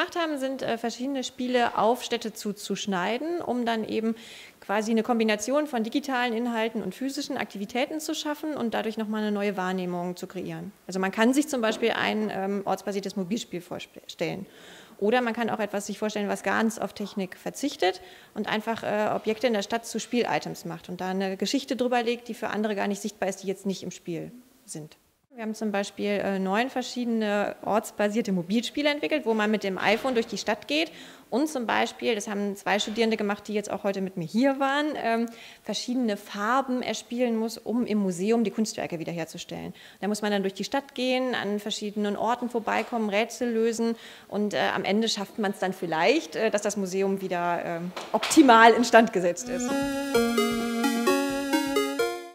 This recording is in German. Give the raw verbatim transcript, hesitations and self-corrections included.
gemacht haben, sind äh, verschiedene Spiele auf Städte zuzuschneiden, um dann eben quasi eine Kombination von digitalen Inhalten und physischen Aktivitäten zu schaffen und dadurch nochmal eine neue Wahrnehmung zu kreieren. Also man kann sich zum Beispiel ein ähm, ortsbasiertes Mobilspiel vorstellen. Oder man kann auch etwas sich vorstellen, was ganz auf Technik verzichtet und einfach äh, Objekte in der Stadt zu Spielitems macht und da eine Geschichte drüber legt, die für andere gar nicht sichtbar ist, die jetzt nicht im Spiel sind. Wir haben zum Beispiel äh, neun verschiedene ortsbasierte Mobilspiele entwickelt, wo man mit dem iPhone durch die Stadt geht und zum Beispiel, das haben zwei Studierende gemacht, die jetzt auch heute mit mir hier waren, ähm, verschiedene Farben erspielen muss, um im Museum die Kunstwerke wiederherzustellen. Da muss man dann durch die Stadt gehen, an verschiedenen Orten vorbeikommen, Rätsel lösen und äh, am Ende schafft man es dann vielleicht, äh, dass das Museum wieder äh, optimal instand gesetzt ist.